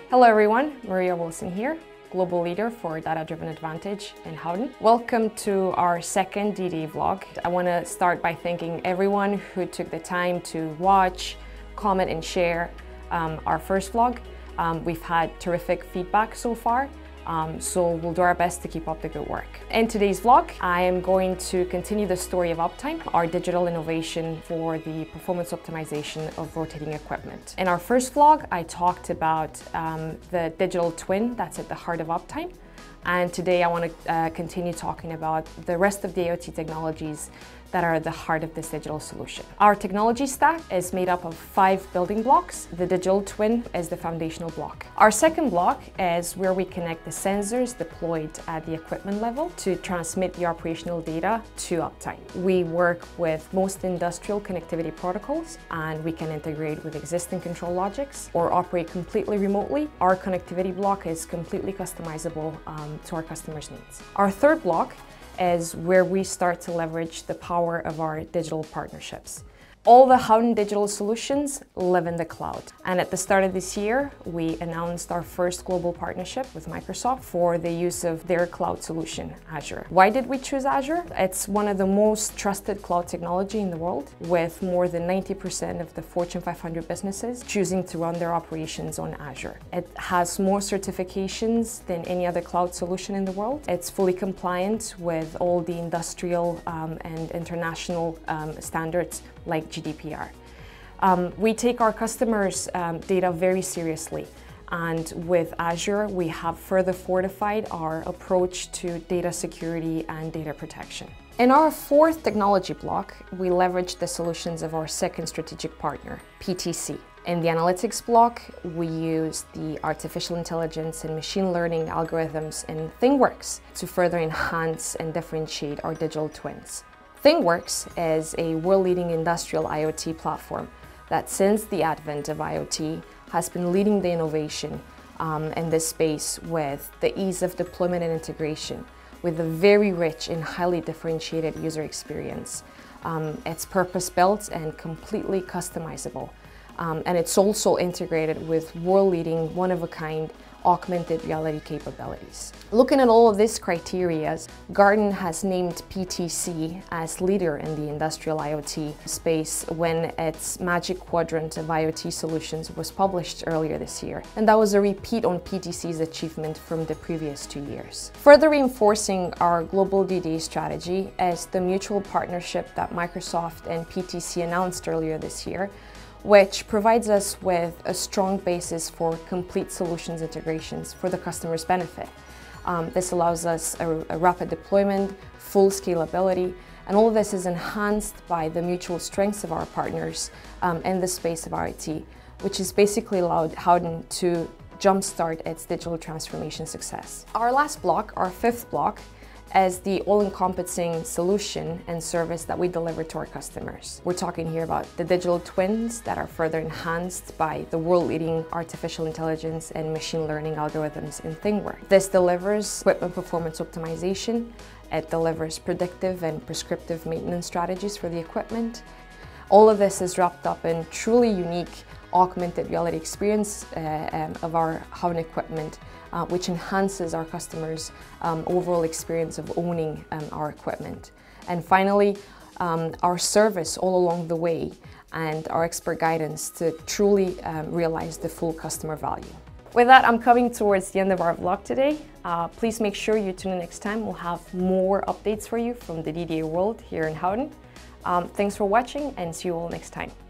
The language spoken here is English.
Hello everyone, Maria Wilson here, Global Leader for Data-Driven Advantage in Howden. Welcome to our second DDA vlog. I want to start by thanking everyone who took the time to watch, comment and share our first vlog. We've had terrific feedback so far, so we'll do our best to keep up the good work. In today's vlog, I am going to continue the story of Uptime, our digital innovation for the performance optimization of rotating equipment. In our first vlog, I talked about the digital twin that's at the heart of Uptime. And today I want to continue talking about the rest of the IoT technologies that are at the heart of this digital solution. Our technology stack is made up of 5 building blocks. The digital twin is the foundational block. Our second block is where we connect the sensors deployed at the equipment level to transmit the operational data to Uptime. We work with most industrial connectivity protocols, and we can integrate with existing control logics or operate completely remotely. Our connectivity block is completely customizable to our customers' needs. Our third block is where we start to leverage the power of our digital partnerships. All the Howden digital solutions live in the cloud. And at the start of this year, we announced our first global partnership with Microsoft for the use of their cloud solution, Azure. Why did we choose Azure? It's one of the most trusted cloud technology in the world, with more than 90% of the Fortune 500 businesses choosing to run their operations on Azure. It has more certifications than any other cloud solution in the world. It's fully compliant with all the industrial and international standards like GDPR. We take our customers' data very seriously, and with Azure we have further fortified our approach to data security and data protection. In our fourth technology block, we leverage the solutions of our second strategic partner, PTC. In the analytics block, we use the artificial intelligence and machine learning algorithms in ThingWorx to further enhance and differentiate our digital twins. ThingWorx is a world-leading industrial IoT platform that, since the advent of IoT, has been leading the innovation in this space with the ease of deployment and integration, with a very rich and highly differentiated user experience. It's purpose-built and completely customizable, and it's also integrated with world-leading, one-of-a-kind augmented reality capabilities. Looking at all of these criteria, Gartner has named PTC as leader in the industrial IoT space when its Magic Quadrant of IoT solutions was published earlier this year. And that was a repeat on PTC's achievement from the previous 2 years. Further reinforcing our global DDA strategy is the mutual partnership that Microsoft and PTC announced earlier this year, which provides us with a strong basis for complete solutions integrations for the customer's benefit. This allows us a rapid deployment, full scalability, and all of this is enhanced by the mutual strengths of our partners in the space of IoT, which has basically allowed Howden to jumpstart its digital transformation success. Our last block, our fifth block, as the all-encompassing solution and service that we deliver to our customers. We're talking here about the digital twins that are further enhanced by the world-leading artificial intelligence and machine learning algorithms in ThingWorx. This delivers equipment performance optimization. It delivers predictive and prescriptive maintenance strategies for the equipment. All of this is wrapped up in truly unique augmented reality experience of our Howden equipment, which enhances our customers' overall experience of owning our equipment. And finally, our service all along the way and our expert guidance to truly realize the full customer value. With that, I'm coming towards the end of our vlog today. Please make sure you tune in next time. We'll have more updates for you from the DDA world here in Howden. Thanks for watching, and see you all next time.